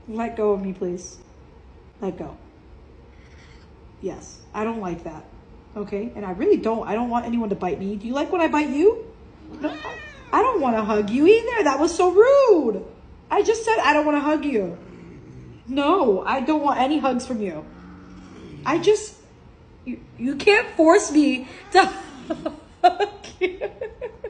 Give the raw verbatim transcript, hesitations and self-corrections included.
Let go of me, please. Let go. Yes, I don't like that. Okay, and I really don't. I don't want anyone to bite me. Do you like when I bite you? No, I don't want to hug you either. That was so rude. I just said I don't want to hug you. No, I don't want any hugs from you. I just, you, you can't force me to hug you.